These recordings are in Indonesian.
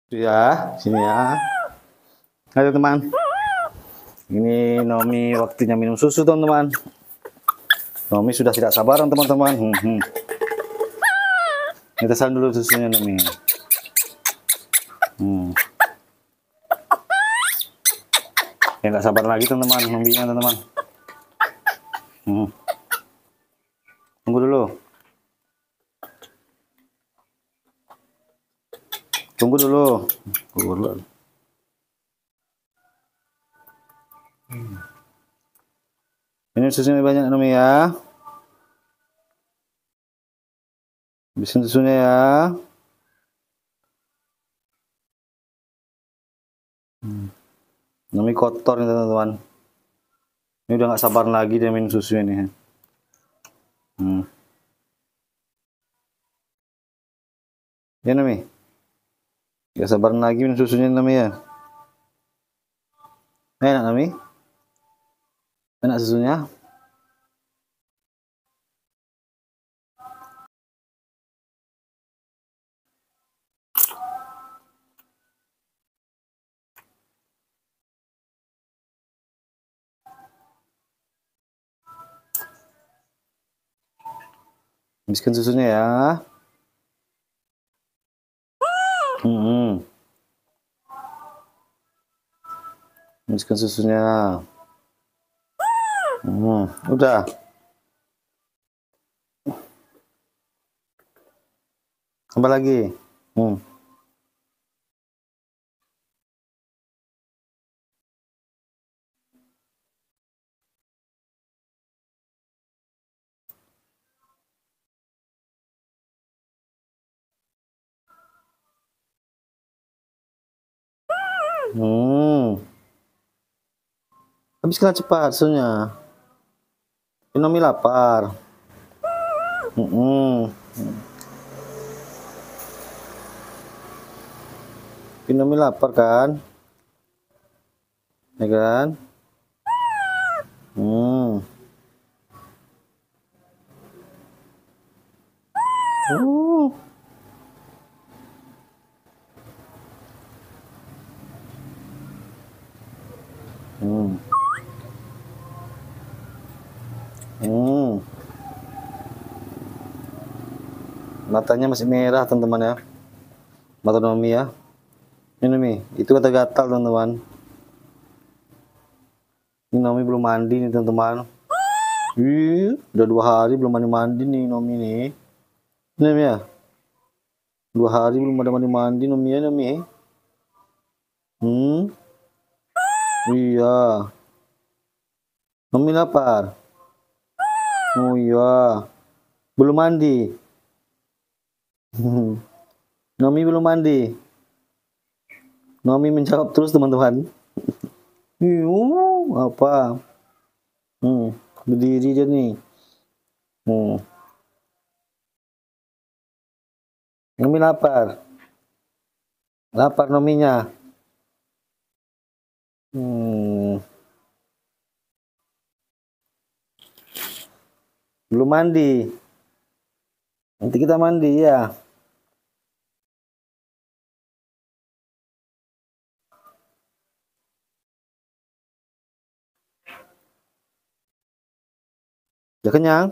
Ya, sini ya. Ayo teman. Ini Nomi waktunya minum susu teman-teman. Nomi sudah tidak sabaran teman-teman. Kita tesan dulu susunya Nomi. Ya nggak sabar lagi teman-teman, Nominya teman-teman. Tunggu dulu. Tunggu dulu. Ini susunya banyak Nomi ya. Habisin susunya ya. Nomi kotor nih teman-teman. Ini udah nggak sabar lagi dia minum susu ini. Ya Nomi. Gak sabar lagi minum susunya Nomi ya. Enak Nomi. Enak susunya. Habiskan susunya ya. Habiskan susunya. Udah. Tambah lagi. Habiskan cepat susunya. Nomi lapar. Nomi lapar kan? Ya kan? Matanya masih merah teman-teman ya. Mata Nomi ya. Ini Nomi, itu gatal teman-teman. Ini Nomi belum mandi nih teman-teman. Udah 2 hari belum mandi nih Nomi nih. Ini Nomi ya. 2 hari belum ada mandi Nomi ya Nomi. Iya. Nomi lapar. Oh iya. Belum mandi. Nomi belum mandi. Nomi menjawab terus teman-teman. Apa? Berdiri dia nih. Nomi lapar. Lapar Nominya. Belum mandi. Nanti kita mandi ya. Udah kenyang?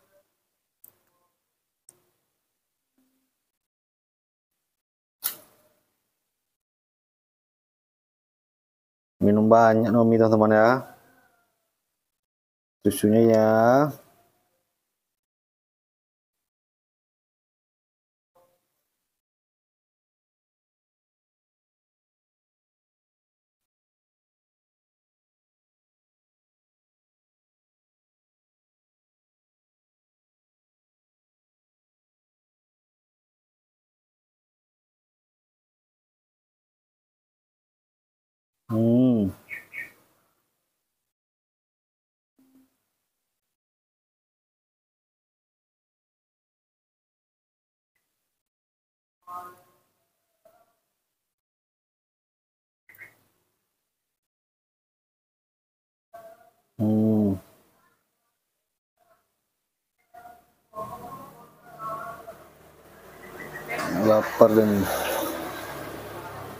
Minum banyak Nomi teman-teman ya. Susunya ya. Lapar dan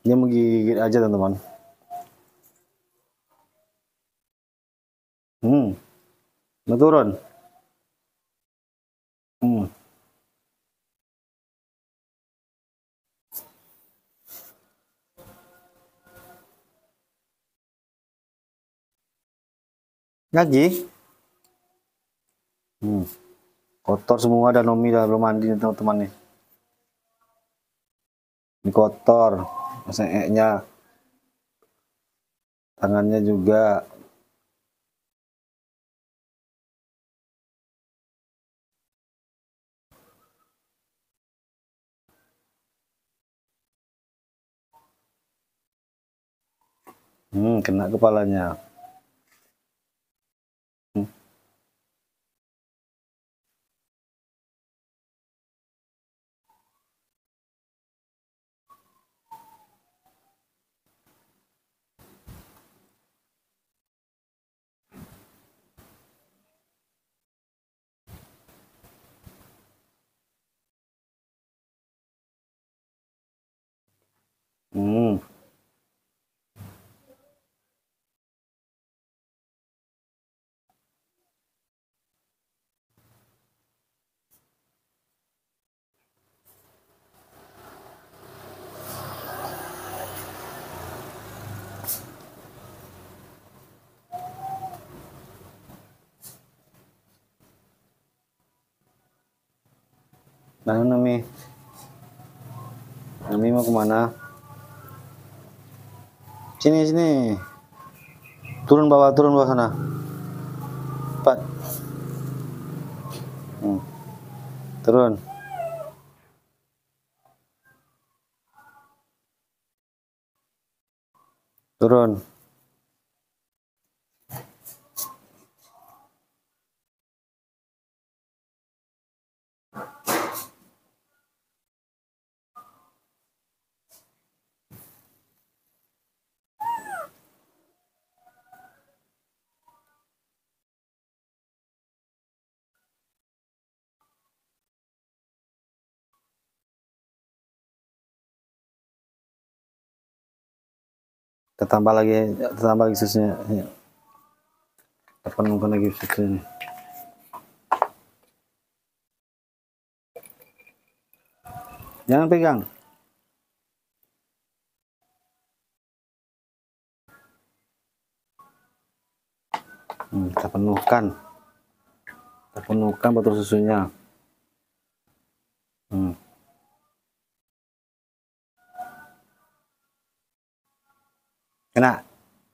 Dia menggigit aja teman-teman. Mau turun. Lagi. Kotor semua dan Nomi dah belum mandi teman-teman nih. Ini kotor, masanya, tangannya juga. Kena kepalanya. Mana Nomi? Nomi mau kemana? Sini sini. Turun bawah sana. Cepat. Turun. Turun. Kita tambah lagi susunya. Kita penuhkan lagi susunya. Jangan pegang. Kita penuhkan botol susunya. Kena.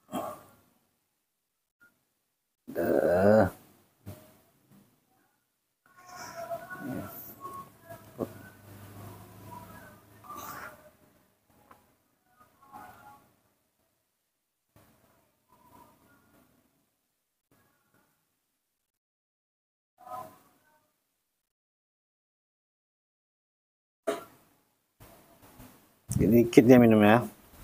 Dikit dia minum ya.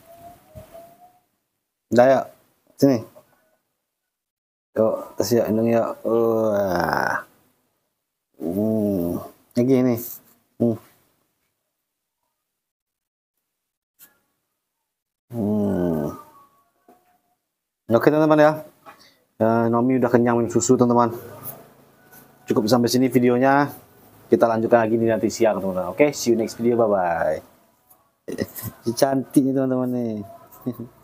Udah ya, sini. Yuk, kasih ya, indung ya. Lagi ini. Oke teman-teman ya. Nomi udah kenyang minum susu teman-teman. Cukup sampai sini videonya. Kita lanjutkan lagi nanti siang teman-teman. Oke, see you next video, bye bye. Cantik nih teman-teman nih.